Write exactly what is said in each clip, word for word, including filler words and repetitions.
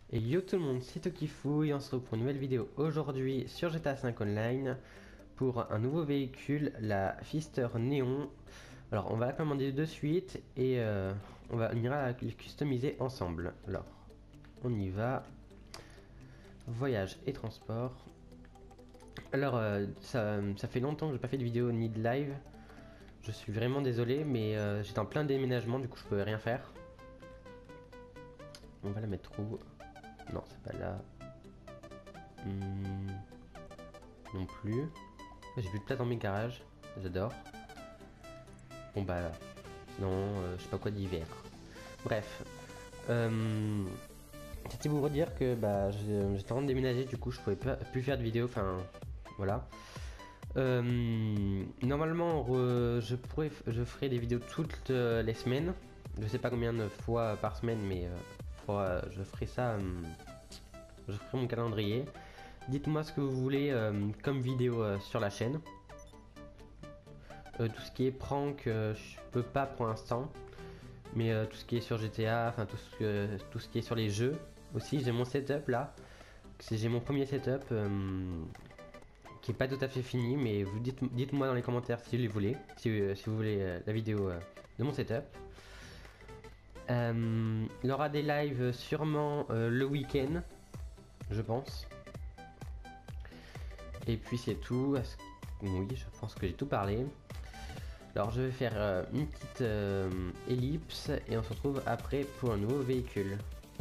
Et yo tout le monde, c'est Tokifou et on se retrouve pour une nouvelle vidéo aujourd'hui sur G T A cinq Online pour un nouveau véhicule, la Fister Néon. Alors on va la commander de suite et euh, on, va, on ira la customiser ensemble. Alors on y va. Voyage et transport. Alors euh, ça, ça fait longtemps que j'ai pas fait de vidéo ni de live. Je suis vraiment désolé mais euh, j'étais en plein déménagement, du coup je pouvais rien faire. On va la mettre où? Non, c'est pas là. Hmm, non plus. J'ai plus de place dans mes garages. J'adore. Bon bah, sinon, euh, je sais pas quoi d'hiver. Bref. Euh, C'était pour vous dire que bah, j'étais en train de déménager, du coup je pouvais pas, plus faire de vidéos. Enfin, voilà. Euh, normalement, re, je pourrais, je ferai des vidéos toutes euh, les semaines. Je sais pas combien de fois par semaine, mais euh, fois, je ferai ça. Euh, je ferai mon calendrier. Dites-moi ce que vous voulez euh, comme vidéo euh, sur la chaîne. Euh, tout ce qui est prank, euh, je peux pas pour l'instant. Mais euh, tout ce qui est sur G T A, enfin tout ce, que, tout ce qui est sur les jeux. Aussi, j'ai mon setup là. J'ai mon premier setup euh, qui est pas tout à fait fini. Mais vous dites, dites-moi dans les commentaires si vous les voulez. Si, euh, si vous voulez euh, la vidéo euh, de mon setup. Euh, il y aura des lives sûrement euh, le week-end, je pense. Et puis c'est tout. Oui, je pense que j'ai tout parlé. Alors je vais faire euh, une petite euh, ellipse et on se retrouve après pour un nouveau véhicule.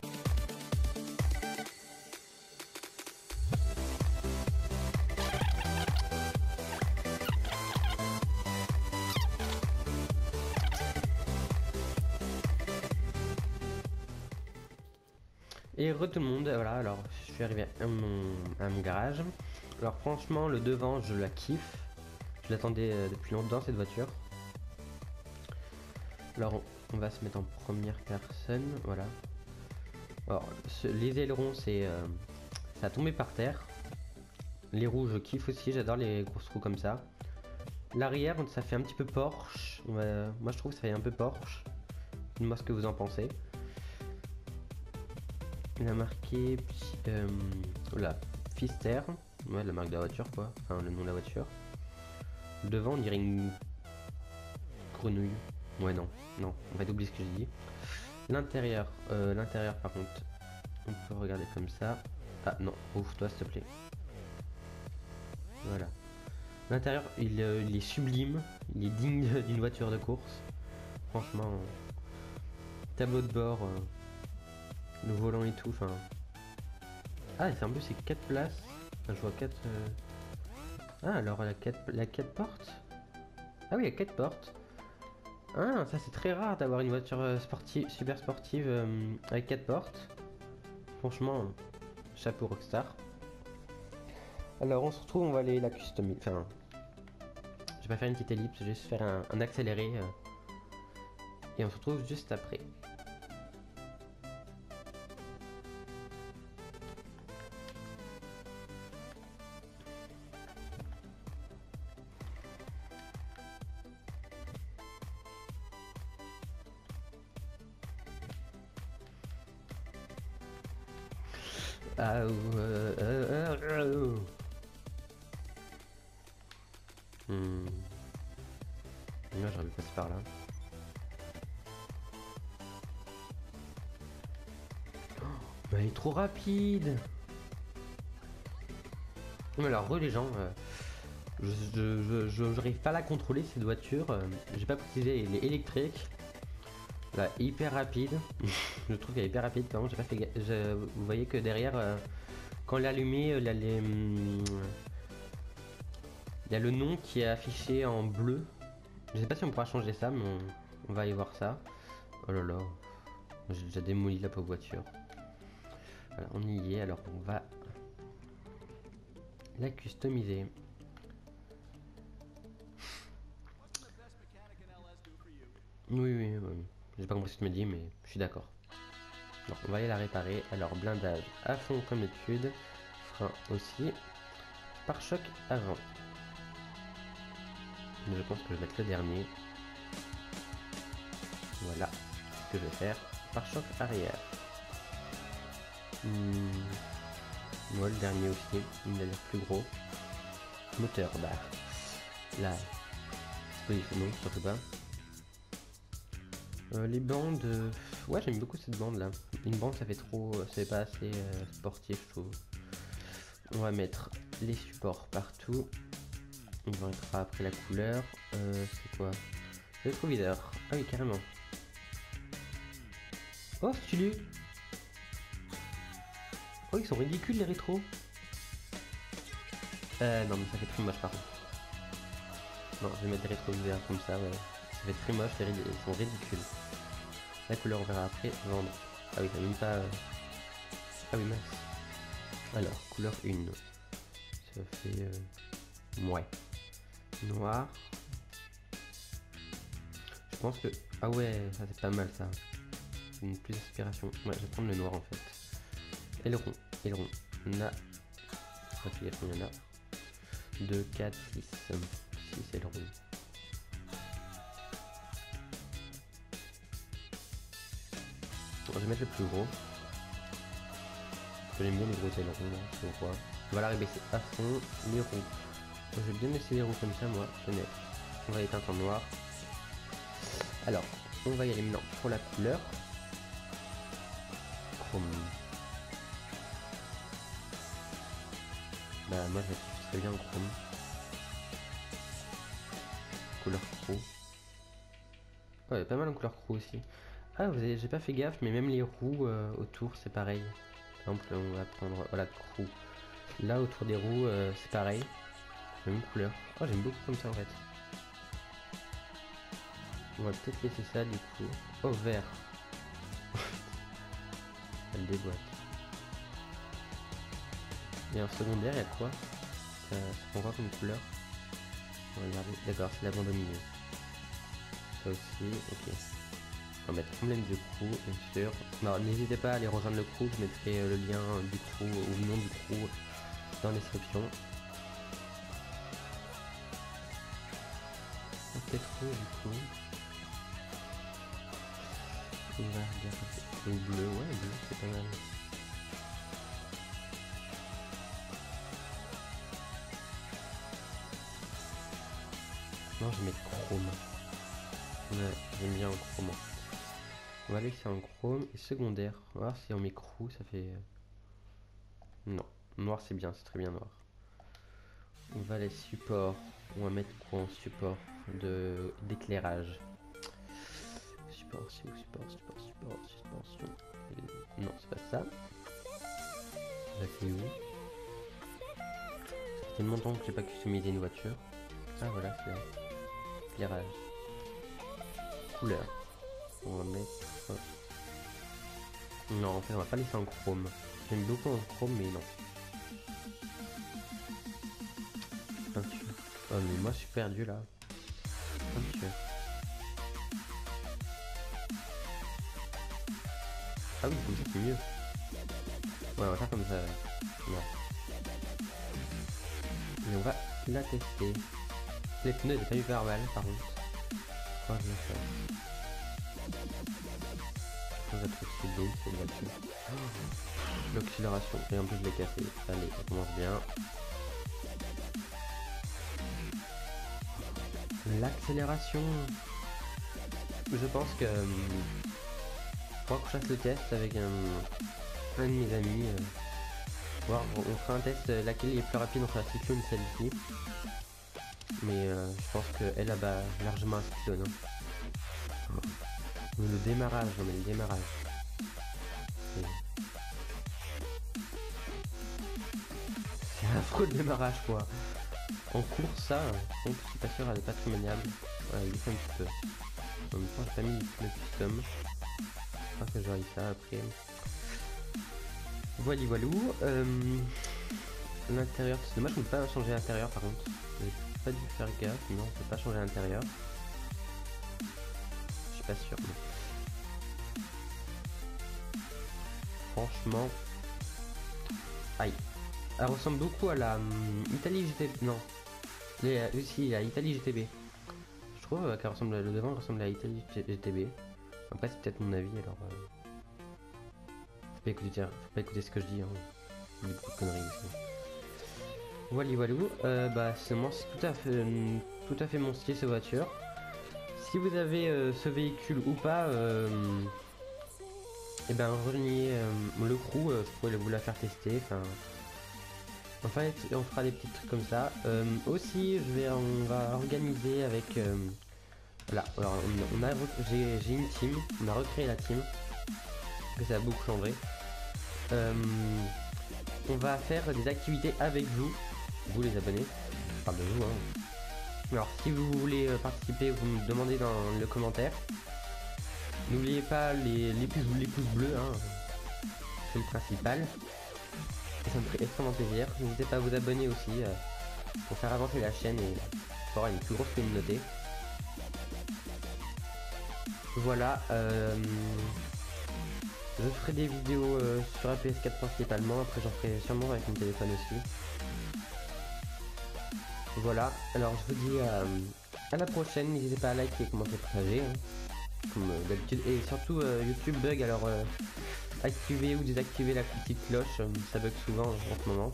Et re tout le monde, voilà, alors je suis arrivé à mon, à mon garage. Alors franchement le devant je la kiffe. Je l'attendais euh, depuis longtemps cette voiture. Alors on, on va se mettre en première personne, voilà. Alors ce, les ailerons c'est euh, ça a tombé par terre. Les roues je kiffe aussi, j'adore les grosses roues comme ça. L'arrière ça fait un petit peu Porsche. Ouais, moi je trouve que ça fait un peu Porsche. Dites-moi ce que vous en pensez. Il a marqué euh, voilà, Fister, ouais, la marque de la voiture quoi, enfin le nom de la voiture. Devant on dirait une grenouille. Ouais non, non, on va oublier ce que j'ai dit. L'intérieur, euh, l'intérieur par contre, on peut regarder comme ça. Ah non, ouvre-toi s'il te plaît. Voilà. L'intérieur il, euh, il est sublime, il est digne d'une voiture de course. Franchement, euh, tableau de bord, euh, le volant et tout, enfin. Ah c'est un peu c'est quatre places. Enfin, je vois quatre. Euh... Ah alors la quatre la quatre portes. Ah oui, il y a quatre portes. Ah ça c'est très rare d'avoir une voiture sportive, super sportive euh, avec quatre portes. Franchement, chapeau Rockstar. Alors on se retrouve, on va aller la customiser. Enfin, je vais pas faire une petite ellipse, je vais juste faire un, un accéléré. Euh, et on se retrouve juste après. Ah, euh, euh, euh, euh. Hmm. Moi j'aurais pu passer par là. Oh, mais elle est trop rapide. Mais alors, re les gens, euh, je je, j'arrive pas à la contrôler cette voiture. Euh, J'ai pas précisé, elle est électrique. Là, hyper rapide. Je trouve qu'elle est hyper rapide. Quand même, j'ai pas fait. Je, vous voyez que derrière, euh, quand elle est allumée, il y a les. Hum, il y a le nom qui est affiché en bleu. Je sais pas si on pourra changer ça, mais on, on va aller voir ça. Oh là là, j'ai déjà démoli la pauvre voiture. Voilà, on y est, alors on va la customiser. Oui, oui, oui. J'ai pas compris ce que tu me dis, mais je suis d'accord. Donc on va aller la réparer. Alors blindage à fond comme d'habitude. Frein aussi. Pare-choc avant. Je pense que je vais mettre le dernier. Voilà ce que je vais faire. Pare-choc arrière. Mmh. Ouais, le dernier aussi, il a l'air plus gros. Moteur, bah là, oui, non, surtout pas. Euh, les bandes, euh... ouais, j'aime beaucoup cette bande là. Une bande, ça fait trop, c'est pas assez euh, sportif, je trouve. On va mettre les supports partout. On mettra après la couleur. Euh, c'est quoi? Le rétroviseur. Ah oui, carrément. Oh, stylé. Oh, ils sont ridicules les rétros. Euh, non, mais ça fait très moche par contre. Non, je vais mettre des rétroviseurs comme ça, ouais. Ça fait très moche, ils sont ridicules. La couleur, on verra après. Vendre. Ah oui, t'as même pas... Euh... Ah oui, mince. Alors, couleur un. Ça fait... Euh... Ouais. Noir. Je pense que... Ah ouais, ça c'est pas mal ça. Une plus d'inspiration. Ouais, je vais prendre le noir en fait. Et le rond. Et le rond. On a... Ça fait combien il y en a deux, quatre, six. six c'est le rond. Je vais mettre le plus gros. J'aime bien les gros ailerons là, si on voit. On va la rebaisser à fond. Les roues. Je vais bien laisser les roues comme ça, moi. Je vais mettre. On va éteindre en noir. Alors, on va y aller maintenant pour la couleur. Chrome. Bah, moi je vais très bien en chrome. Couleur crew. Ouais, pas mal en couleur crew aussi. Ah, vous avez, j'ai pas fait gaffe, mais même les roues euh, autour, c'est pareil. Par exemple, on va prendre, voilà, crew. Là, autour des roues, euh, c'est pareil. Même couleur. Oh, j'aime beaucoup comme ça en fait. On va peut-être laisser ça du coup. Oh, vert. Elle déboîte. Et en secondaire, il y a quoi? Ça, ça prend quoi comme couleur? On va regarder. D'accord, c'est la bande au milieu. Ça aussi, ok. On va mettre emblème de crew, bien sûr. Non, n'hésitez pas à aller rejoindre le crew, je mettrai euh, le lien du crew ou le nom du crew dans la description. Peut-être rouge du coup. On va regarder. Le bleu, ouais, le bleu, c'est pas mal. Non, je vais mettre chrome. Ouais, j'aime bien en chrome. On va laisser en chrome et secondaire. On va voir si on met crew, ça fait... Non, noir c'est bien, c'est très bien noir. On va les supports. On va mettre quoi en support de d'éclairage? Support, support, support, support, support, suspension. Non, c'est pas ça. Ça fait où? Ça fait tellement de temps que j'ai pas customisé une voiture. Ah voilà, c'est là. Éclairage. Couleur. On va mettre... Non, en fait, on va pas laisser en chrome. J'aime beaucoup en chrome, mais non. Peinture. Oh, mais moi, je suis perdu là. Peinture. Ah oui, comme ça, c'est mieux. Ouais, on va faire comme ça. Non. Et on va la tester. Les pneus, ils ont pas eu hyper mal, par contre. Oh, je le fais. On va trouver c'est beau, c'est une voiture. L'accélération, et en plus je l'ai cassé. Allez, ça commence bien. L'accélération. Je pense que euh, faudra qu'on fasse le test avec un, un de mes amis. Euh, voir, on fera un test euh, laquelle est plus rapide entre la cyclone et celle-ci. Mais euh, je pense qu'elle a bah, largement un cyclone. Hein. Mais le démarrage, non mais le démarrage. C'est affreux le démarrage quoi. En course ça, je suis pas sûr, elle est pas très maniable. Ouais, il est un petit peu. En même temps, j'ai pas mis le custom. Je pense que j'aurai ça après. Voilà, voilou. Euh, l'intérieur, c'est dommage qu'on ne peut pas changer l'intérieur par contre. J'ai pas dû faire gaffe, non, on peut pas changer l'intérieur. Je suis pas sûr. Mais... Franchement. Aïe. Elle ressemble beaucoup à la um, Italie G T B. Non. Les, euh, aussi à Italie G T B. Je trouve euh, qu'elle ressemble, le devant ressemble à Italie G T B. Après c'est peut-être mon avis alors. Euh... pas écouter, faut pas écouter ce que je dis, hein. Des beaucoup de conneries ici. Voilà, voilà. Euh, bah, c'est moi, c'est tout à fait, euh, tout à fait mon style, cette voiture. Si vous avez euh, ce véhicule ou pas, euh, et ben reniez euh, le crew, euh, je pourrais vous la faire tester. Enfin, enfin, on fera des petits trucs comme ça. Euh, aussi, je vais, on va organiser avec. Euh, voilà. Alors, on, on a, j'ai, j'ai une team. On a recréé la team. Que ça a beaucoup changé. Euh, on va faire des activités avec vous, vous les abonnés. Je parle de vous, hein. Alors, si vous voulez participer, vous me demandez dans le commentaire. N'oubliez pas les, les, pouces, les pouces bleus, hein. C'est le principal. Et ça me ferait extrêmement plaisir. N'hésitez pas à vous abonner aussi euh, pour faire avancer la chaîne et pour avoir une plus grosse communauté. Voilà. Euh, je ferai des vidéos euh, sur la P S quatre principalement. Après, j'en ferai sûrement avec mon téléphone aussi. Voilà. Alors, je vous dis euh, à la prochaine. N'hésitez pas à liker et commenter, partager. Hein. Comme euh, d'habitude, et surtout euh, YouTube bug, alors euh, activez ou désactivez la petite cloche, euh, ça bug souvent en ce moment.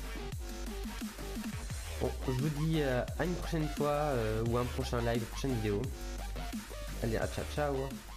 Bon, je vous dis euh, à une prochaine fois euh, ou à un prochain live, prochaine vidéo. Allez, à ciao ciao.